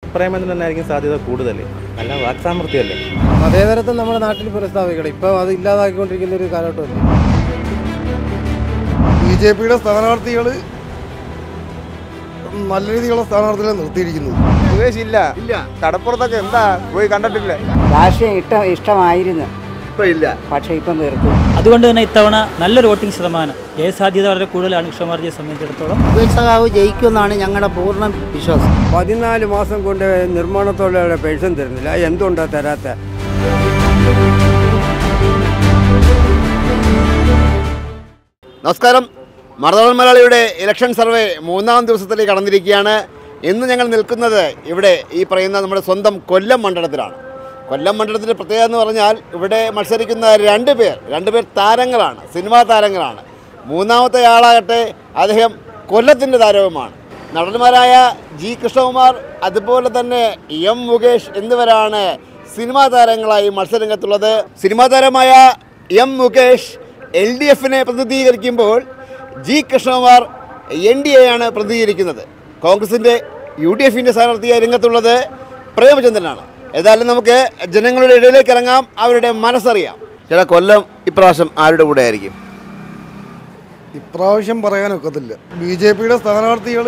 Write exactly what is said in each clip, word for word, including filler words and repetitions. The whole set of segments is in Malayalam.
പ്രേമത്തിന് തന്നെയായിരിക്കും സാധ്യത കൂടുതൽ. നല്ല വാക്സാമർത്ഥ്യമല്ലേ. മതേതരത്വം നമ്മുടെ നാട്ടിൽ പുനഃസ്ഥാപിക്കണം. ഇപ്പോൾ അത് ഇല്ലാതാക്കിക്കൊണ്ടിരിക്കുന്ന ഒരു കാലഘട്ടമല്ലേ. ബി ജെ പിയുടെ സ്ഥാനാർത്ഥികൾ നല്ല രീതിയിലുള്ള സ്ഥാനാർത്ഥികളെ നിർത്തിയിരിക്കുന്നത്. ഇല്ല ഇല്ല കടപ്പുറത്തൊക്കെ എന്താ പോയി കണ്ടിട്ടില്ല. രാഷ്ട്രീയം ഇഷ്ടം ഇഷ്ടമായിരുന്നു, ഇല്ല പക്ഷേ ഇപ്പം വെറുത്തു. അതുകൊണ്ട് തന്നെ ഇത്തവണ നല്ലൊരു വോട്ടിംഗ് ശതമാനം ജയ സാധ്യത വളരെ കൂടുതലാണ് കൃഷ്ണകുമാർജിയെ സംബന്ധിച്ചിടത്തോളം. സഖാവ് ജയിക്കുമെന്നാണ് ഞങ്ങളുടെ പൂർണ്ണ വിശ്വാസം. പതിനാല് മാസം കൊണ്ട് നിർമ്മാണത്തോടെ പെൻഷൻ തരുന്നില്ല. എന്തുകൊണ്ടാ തരാത്ത? നമസ്കാരം. മറുനാടൻ മലയാളിയുടെ ഇലക്ഷൻ സർവേ മൂന്നാം ദിവസത്തിലേക്ക് കടന്നിരിക്കുകയാണ്. ഇന്ന് ഞങ്ങൾ നിൽക്കുന്നത് ഇവിടെ ഈ പറയുന്ന നമ്മുടെ സ്വന്തം കൊല്ലം മണ്ഡലത്തിലാണ്. കൊല്ലം മണ്ഡലത്തിൻ്റെ പ്രത്യേകത എന്ന് പറഞ്ഞാൽ ഇവിടെ മത്സരിക്കുന്ന രണ്ട് പേർ രണ്ട് പേർ താരങ്ങളാണ്, സിനിമാ താരങ്ങളാണ്. മൂന്നാമത്തെ ആളാകട്ടെ അദ്ദേഹം കൊല്ലത്തിൻ്റെ താരവുമാണ്. നടന്മാരായ ജി കൃഷ്ണകുമാർ അതുപോലെ തന്നെ എം മുകേഷ് എന്നിവരാണ് സിനിമാ താരങ്ങളായി മത്സരരംഗത്തുള്ളത്. സിനിമാ താരമായ എം മുകേഷ് എൽ ഡി എഫിനെ പ്രതിനിധീകരിക്കുമ്പോൾ ജി കൃഷ്ണകുമാർ എൻ ഡി എയാണ് പ്രതിനിധീകരിക്കുന്നത്. കോൺഗ്രസിൻ്റെ യു ഡി എഫിൻ്റെ സ്ഥാനാർത്ഥിയായി രംഗത്തുള്ളത് പ്രേമചന്ദ്രനാണ്. ഏതായാലും നമുക്ക് ജനങ്ങളുടെ ഇടയിലേക്ക് ഇറങ്ങാം, അവരുടെ മനസ്സറിയാം. ചില കൊല്ലം ഇപ്രാവശ്യം ആരുടെ കൂടെ ആയിരിക്കും? ഇപ്രാവശ്യം പറയാനൊക്കത്തില്ല. ബി ജെ പിയുടെ സ്ഥാനാർത്ഥികൾ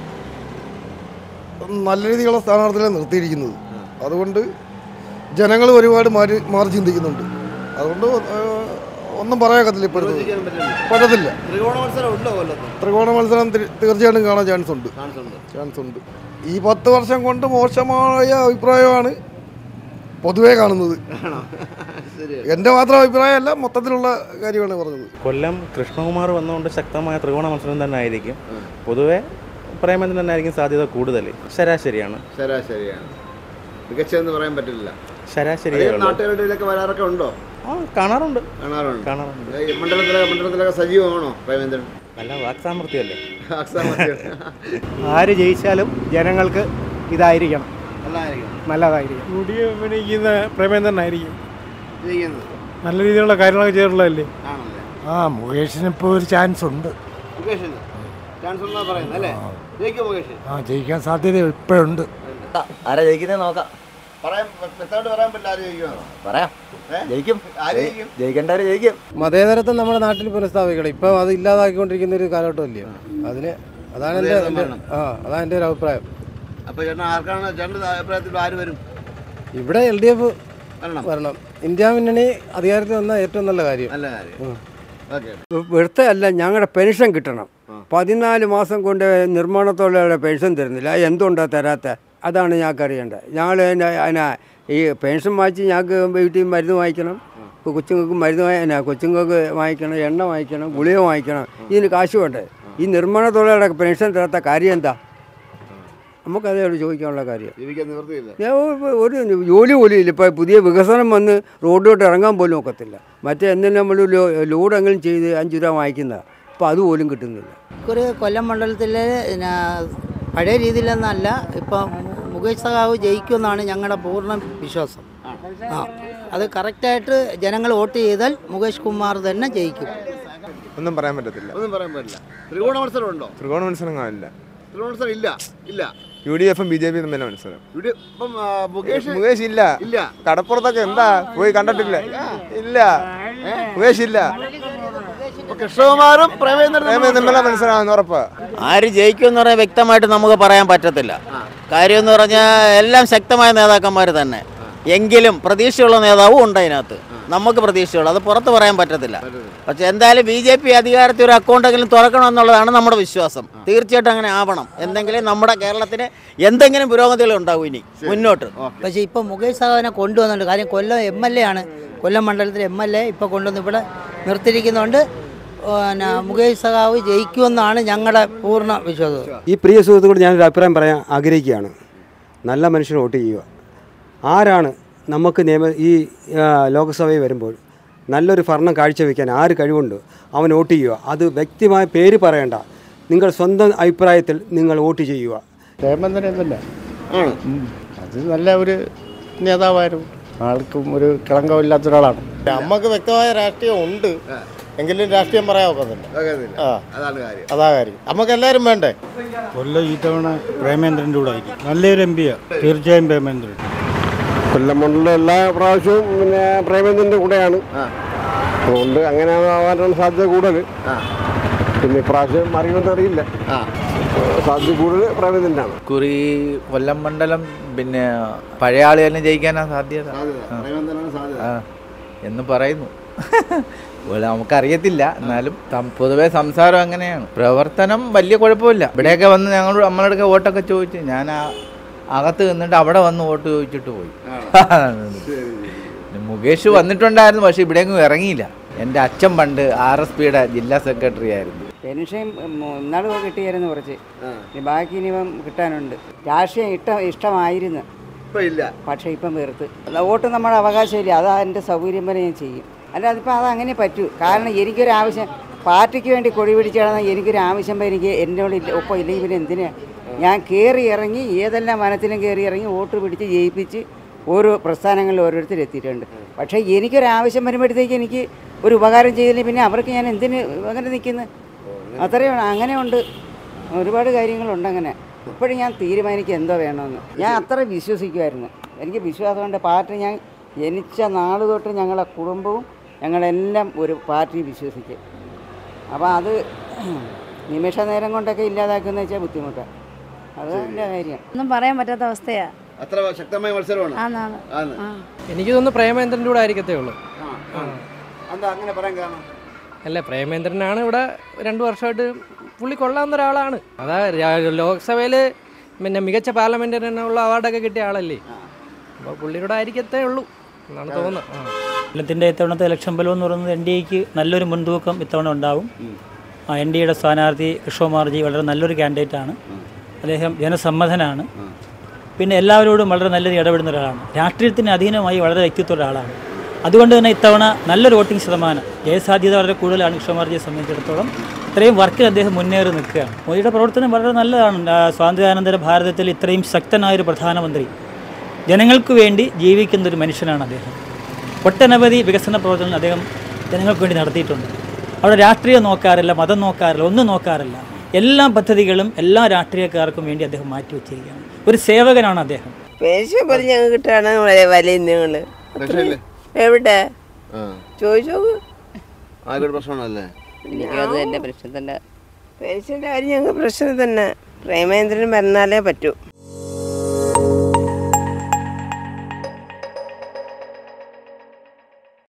നല്ല രീതിയിലുള്ള സ്ഥാനാർത്ഥികളെ നിർത്തിയിരിക്കുന്നത്. അതുകൊണ്ട് ജനങ്ങൾ ഒരുപാട് മാറി മാറി ചിന്തിക്കുന്നുണ്ട്. അതുകൊണ്ട് ഒന്നും പറയാക്കത്തില്ല. ഇപ്പോഴത്തെ പറ്റത്തില്ല. ത്രികോണ മത്സരം തീർച്ചയായിട്ടും കാണാൻ ചാൻസ് ഉണ്ട് ചാൻസ് ഉണ്ട് ഈ പത്ത് വർഷം കൊണ്ട് മോശമായ അഭിപ്രായമാണ് പൊതുവെ കാണുന്നത്. എൻ്റെ മാത്രം അഭിപ്രായമല്ല, മൊത്തത്തിലുള്ള കാര്യമാണ് പറഞ്ഞത്. കൊല്ലം കൃഷ്ണകുമാർ വന്നുകൊണ്ട് ശക്തമായ ത്രികോണ മത്സരം തന്നെ ആയിരിക്കും. പൊതുവെ പ്രേമത്തിന് തന്നെയായിരിക്കും സാധ്യത കൂടുതൽ. ശരാശരിയാണ് ശരാശരിയാണ് മികച്ചതെന്ന് പറയാൻ പറ്റില്ല. ശരാശരി നാട്ടുകാരുടെ വരാറൊക്കെ ഉണ്ടോ? ആ കാണാറുണ്ട് കാണാറുണ്ട് കാണാറുണ്ട് മണ്ഡലത്തിലെ മണ്ഡലത്തിലൊക്കെ സജീവമാണോ പ്രേമേന്ദ്രൻ? നല്ല വാക്സാമർത്ഥ്യമല്ലേ. ആര് ജയിച്ചാലും ജനങ്ങൾക്ക് ഇതായിരിക്കണം, നല്ലതായിരിക്കും. യു ഡി എഫ് നയിക്കുന്ന പ്രേമേന്ദ്രനായിരിക്കും. നല്ല രീതിയിലുള്ള കാര്യങ്ങളൊക്കെ ചെയ്തിട്ടുള്ളതല്ലേ. ആ മുകേഷിന് ഇപ്പോൾ ഒരു ചാൻസ് ഉണ്ട്. ആ ജയിക്കാൻ സാധ്യത ഇപ്പോഴുണ്ട്. ആരാ ജയിക്കുന്നത് നോക്കാം. പറയാം ജയിക്കും, ജയിക്കേണ്ടവര് ജയിക്കും. മതേതരത്വം നമ്മുടെ നാട്ടിൽ പുനഃസ്ഥാപിക്കണം. ഇപ്പോൾ അത് ഇല്ലാതാക്കിക്കൊണ്ടിരിക്കുന്ന ഒരു കാലഘട്ടമല്ലേ. അതിന് അതാണ് എൻ്റെ ആ അതാണ് എൻ്റെ ഒരു അഭിപ്രായം. അപ്പോൾ ചേട്ടൻ ആർക്കാണ് ചേട്ടൻ്റെ അഭിപ്രായത്തിൽ ആര് വരും? ഇവിടെ എൽ ഡി എഫ് വരണം. ഇന്ത്യ മുന്നണി അധികാരത്തിൽ വന്നാൽ ഏറ്റവും നല്ല കാര്യം. നല്ല കാര്യം. വെറുതെ അല്ല, ഞങ്ങളുടെ പെൻഷൻ കിട്ടണം. പതിനാല് മാസം കൊണ്ട് നിർമ്മാണത്തോടെ പെൻഷൻ തരുന്നില്ല. എന്തുകൊണ്ടാണ് തരാത്ത? അതാണ് ഞങ്ങൾക്ക് അറിയേണ്ടത്. ഞങ്ങൾ അതിനാ ഈ പെൻഷൻ വാങ്ങിച്ച് ഞങ്ങൾക്ക് വീട്ടിൽ മരുന്ന് വാങ്ങിക്കണം, കൊച്ചുങ്ങൾക്ക് മരുന്ന് വാ കൊച്ചുങ്ങൾക്ക് വാങ്ങിക്കണം, എണ്ണ വാങ്ങിക്കണം, ഗുളിക വാങ്ങിക്കണം. ഇതിന് കാശ് വേണ്ടേ? ഈ നിർമ്മാണത്തോടെ പെൻഷൻ തരാത്ത കാര്യം എന്താ? നമുക്കതേയുള്ളൂ ചോദിക്കാനുള്ള കാര്യം. ഒരു ജോലി പോലും ഇല്ല. ഇപ്പോൾ പുതിയ വികസനം വന്ന് റോഡിലോട്ട് ഇറങ്ങാൻ പോലും ഒക്കത്തില്ല. മറ്റേ എന്തെങ്കിലും നമ്മൾ ലോഡെങ്കിലും ചെയ്ത് അഞ്ച് രൂപ വാങ്ങിക്കുന്നതാണ്. അപ്പോൾ അതുപോലും കിട്ടുന്നില്ല. ഒരു കൊല്ലം മണ്ഡലത്തിൽ പഴയ രീതിയിലൊന്നല്ല, ഇപ്പം മുകേഷ് സഖാവ് ജയിക്കുമെന്നാണ് ഞങ്ങളുടെ പൂർണ്ണ വിശ്വാസം. ആ അത് കറക്റ്റായിട്ട് ജനങ്ങൾ വോട്ട് ചെയ്താൽ മുകേഷ് കുമാർ തന്നെ ജയിക്കും. ഒന്നും പറയാൻ പറ്റത്തില്ല. ഒന്നും പറയാൻ പറ്റില്ല. ത്രികോണ മത്സരം ഉണ്ടോ? ത്രികോണ മത്സരം കാണില്ല. ത്രികോണ മത്സരം ഇല്ല ഇല്ല യു ഡി എഫും ബി ജെ പി തമ്മിലാണ് മത്സരം. മുകേഷ് ഇല്ല ഇല്ല കടപ്പുറത്തൊക്കെ എന്താ പോയി കണ്ടിട്ടില്ല. ഇല്ല മുകേഷ് ഇല്ല. കൃഷ്ണകുമാറും പ്രേമേന്ദ്രനും മത്സരമാണെന്ന് ഉറപ്പ്. ആര് ജയിക്കുമെന്ന് പറയാൻ വ്യക്തമായിട്ട് നമുക്ക് പറയാൻ പറ്റത്തില്ല. കാര്യം എന്ന് പറഞ്ഞാൽ എല്ലാം ശക്തമായ നേതാക്കന്മാർ തന്നെ. എങ്കിലും പ്രതീക്ഷയുള്ള നേതാവും ഉണ്ട് അതിനകത്ത്. നമുക്ക് പ്രതീക്ഷയുള്ളൂ, അത് പുറത്ത് പറയാൻ പറ്റത്തില്ല. പക്ഷെ എന്തായാലും ബി ജെ പി അധികാരത്തിൽ ഒരു അക്കൗണ്ടെങ്കിലും തുറക്കണം എന്നുള്ളതാണ് നമ്മുടെ വിശ്വാസം. തീർച്ചയായിട്ടും അങ്ങനെ ആവണം. എന്തെങ്കിലും നമ്മുടെ കേരളത്തിന് എന്തെങ്കിലും പുരോഗതികൾ ഉണ്ടാവും ഇനി മുന്നോട്ട്. പക്ഷേ ഇപ്പോൾ മുകേഷ് സഖാവിനെ കൊണ്ടുവന്നുണ്ട്. കാര്യം കൊല്ലം എം എൽ എ ആണ്. കൊല്ലം മണ്ഡലത്തിലെ എം എൽ എ ഇപ്പോൾ കൊണ്ടുവന്ന് ഇവിടെ നിർത്തിയിരിക്കുന്നതുകൊണ്ട് പിന്നെ മുകേഷ് സഖാവ് ജയിക്കുമെന്നാണ് ഞങ്ങളുടെ പൂർണ്ണ വിശ്വാസം. ഈ പ്രിയ സുഹൃത്തുക്കളോട് ഞാനൊരു അഭിപ്രായം പറയാൻ ആഗ്രഹിക്കുകയാണ്. നല്ല മനുഷ്യന് വോട്ട് ചെയ്യുക. ആരാണ് നമുക്ക് നിയമ ഈ ലോക്സഭയിൽ വരുമ്പോൾ നല്ലൊരു ഭരണം കാഴ്ചവെക്കാൻ ആര് കഴിവുണ്ട് അവൻ വോട്ട് ചെയ്യുക. അത് വ്യക്തിമായ പേര് പറയേണ്ട, നിങ്ങൾ സ്വന്തം അഭിപ്രായത്തിൽ നിങ്ങൾ വോട്ട് ചെയ്യുക. പ്രേമേന്ദ്രൻ തന്നെ അത് നല്ല ഒരു നേതാവായിരുന്നു. ആൾക്കും ഒരു കളങ്കമില്ലാത്ത ഒരാളാണ്. നമുക്ക് വ്യക്തമായ രാഷ്ട്രീയം ഉണ്ട്. എങ്കിലും രാഷ്ട്രീയം പറയാൻ ഒക്കത്തില്ല. ആ അതാണ് കാര്യം. അതാ കാര്യം. നമുക്ക് എല്ലാവരും വേണ്ടേ? കൊല്ലം ഈ തവണ പ്രേമേന്ദ്രൻ്റെ കൂടെ ആയിരിക്കും. നല്ലൊരു എം പിയാണ് തീർച്ചയായും പ്രേമേന്ദ്രൻ. കൊല്ലം മണ്ഡലം എല്ലാ പ്രാവശ്യവും പിന്നെ പ്രേമേന്ദ്രൻ്റെ കൂടെയാണ്. അതുകൊണ്ട് അങ്ങനെ ആവാനാണ് സാധ്യത കൂടുതൽ. പിന്നെ ഇപ്രാവശ്യം അറിയുമെന്ന് അറിയില്ല. സാധ്യത കൂടുതൽ പ്രേമേന്ദ്രനാണ്. കുറി കൊല്ലം മണ്ഡലം പിന്നെ പഴയ ആള് തന്നെ ജയിക്കാനാണ് സാധ്യത എന്ന് പറയുന്നു. നമുക്കറിയത്തില്ല, എന്നാലും പൊതുവെ സംസാരം അങ്ങനെയാണ്. പ്രവർത്തനം വലിയ കുഴപ്പമില്ല. ഇവിടെയൊക്കെ വന്ന് ഞങ്ങൾ നമ്മളടുക്ക വോട്ടൊക്കെ ചോദിച്ചു. ഞാൻ അകത്ത് നിന്നിട്ട് അവിടെ വന്ന് വോട്ട് ചോദിച്ചിട്ട് പോയി. മുകേഷ് വന്നിട്ടുണ്ടായിരുന്നു, പക്ഷെ ഇവിടെയൊന്നും ഇറങ്ങിയില്ല. എൻ്റെ അച്ഛൻ പണ്ട് ആർ എസ് പിയുടെ ജില്ലാ സെക്രട്ടറി ആയിരുന്നു. പെൻഷൻ ഇന്നാൾ കിട്ടിയായിരുന്നു കുറച്ച്, ബാക്കി ഇനിയിപ്പം കിട്ടാനുണ്ട്. രാഷ്ട്രീയം ഇഷ്ടം ഇഷ്ടമായിരുന്നു, പക്ഷേ ഇപ്പം വെറുത്ത്. വോട്ട് നമ്മുടെ അവകാശമില്ല, അതാ എൻ്റെ സൗകര്യം വരെ ഞാൻ ചെയ്യും. അല്ല അതിപ്പോൾ അതങ്ങനെ പറ്റൂ. കാരണം എനിക്കൊരു ആവശ്യം, പാർട്ടിക്ക് വേണ്ടി കൊടി പിടിച്ചാൽ എനിക്കൊരു ആവശ്യം എനിക്ക് എന്നോട് ഇല്ല ഒപ്പം ഇല്ലെങ്കിൽ പിന്നെ എന്തിനാണ് ഞാൻ കയറി ഇറങ്ങി ഏതെല്ലാം വനത്തിലും കയറി ഇറങ്ങി വോട്ട് പിടിച്ച് ജയിപ്പിച്ച് ഓരോ പ്രസ്ഥാനങ്ങളിൽ ഓരോരുത്തർ എത്തിയിട്ടുണ്ട്. പക്ഷേ എനിക്കൊരാവശ്യം വരുമ്പോഴത്തേക്ക് എനിക്ക് ഒരു ഉപകാരം ചെയ്തില്ലെങ്കിൽ പിന്നെ അവർക്ക് ഞാൻ എന്തിന് അങ്ങനെ നിൽക്കുന്നത്? അത്രയും അങ്ങനെ ഉണ്ട്, ഒരുപാട് കാര്യങ്ങളുണ്ട്. അങ്ങനെ ഇപ്പോഴും ഞാൻ തീരുമാനിക്കുക എന്തോ വേണമെന്ന്. ഞാൻ അത്ര വിശ്വസിക്കുമായിരുന്നു. എനിക്ക് വിശ്വാസമുണ്ട്. പാർട്ടി ഞാൻ ജനിച്ച നാൾ തൊട്ട് ഞങ്ങളെ കുടുംബവും ഞങ്ങളെല്ലാം ഒരു പാർട്ടി വിശ്വസിക്കും. അപ്പോൾ അത് നിമിഷ നേരം കൊണ്ടൊക്കെ ഇല്ലാതാക്കുന്ന വെച്ചാൽ ബുദ്ധിമുട്ടാണ്. അത് എൻ്റെ കാര്യം ഒന്നും പറയാൻ പറ്റാത്ത അവസ്ഥയാണ്. അത്ര ശക്തമായ മത്സരമാണ്. എനിക്ക് തോന്നുന്നു പ്രേമേന്ദ്രൻ്റെ കൂടെ ആയിരിക്കത്തേ ഉള്ളൂ. എന്താ അങ്ങനെ പറയാൻ കാരണം? അല്ല, പ്രേമേന്ദ്രനാണ് ഇവിടെ രണ്ടു വർഷമായിട്ട് പുള്ളി കൊള്ളാവുന്ന ഒരാളാണ്. അതാ ലോക്സഭയിൽ പിന്നെ മികച്ച പാർലമെന്റിനുള്ള അവാർഡൊക്കെ കിട്ടിയ ആളല്ലേ. അപ്പോൾ പുള്ളിയുടെ ആയിരിക്കത്തേ ഉള്ളൂ എന്നാണ് തോന്നുന്നത്. കൊല്ലത്തിൻ്റെ ഇത്തവണത്തെ ഇലക്ഷൻ ബലം എന്ന് പറയുന്നത് എൻ ഡി എക്ക് നല്ലൊരു മുൻതൂക്കം ഇത്തവണ ഉണ്ടാവും. ആ എൻ ഡി എയുടെ സ്ഥാനാർത്ഥി കൃഷ്ണകുമാർജി വളരെ നല്ലൊരു കാൻഡിഡേറ്റാണ്. അദ്ദേഹം ജനസമ്മതനാണ്. പിന്നെ എല്ലാവരോടും വളരെ നല്ല രീതിയിൽ ഇടപെടുന്ന ഒരാളാണ്. രാഷ്ട്രീയത്തിന് അധീനമായി വളരെ വ്യക്തിത്വ ഒരാളാണ്. അതുകൊണ്ട് തന്നെ ഇത്തവണ നല്ലൊരു വോട്ടിംഗ് ശതമാനം, ജയസാധ്യത വളരെ കൂടുതലാണ് കൃഷ്ണകുമാർജിയെ സംബന്ധിച്ചിടത്തോളം. ഇത്രയും വർക്കിൽ അദ്ദേഹം മുന്നേറി നിൽക്കുകയാണ്. മോദിയുടെ പ്രവർത്തനം വളരെ നല്ലതാണ്. സ്വാതന്ത്ര്യാനന്തര ഭാരതത്തിൽ ഇത്രയും ശക്തനായൊരു പ്രധാനമന്ത്രി, ജനങ്ങൾക്ക് വേണ്ടി ജീവിക്കുന്നൊരു മനുഷ്യനാണ് അദ്ദേഹം. ഒട്ടനവധി വികസന പ്രവർത്തനങ്ങൾ അദ്ദേഹം ജനങ്ങൾക്ക് വേണ്ടി നടത്തിയിട്ടുണ്ട്. അവിടെ രാഷ്ട്രീയം നോക്കാറില്ല, മതം നോക്കാറില്ല, ഒന്നും നോക്കാറില്ല. എല്ലാ പദ്ധതികളും എല്ലാ രാഷ്ട്രീയക്കാർക്കും വേണ്ടി അദ്ദേഹം മാറ്റിവെച്ചിരിക്കുകയാണ്. ഒരു സേവകനാണ് അദ്ദേഹം. പെൻഷൻ പോലെ ഞങ്ങൾ കിട്ടുകയാണ് വലിയ നിങ്ങൾ എവിടെ ചോദിച്ചോ? പ്രശ്നമാണല്ലേ? എനിക്ക് അത് തന്നെ പ്രശ്നം തന്നെ. പെൻഷൻ്റെ കാര്യം ഞങ്ങൾക്ക് പ്രശ്നം തന്നെ. പ്രേമേന്ദ്രൻ വന്നാലേ പറ്റൂ.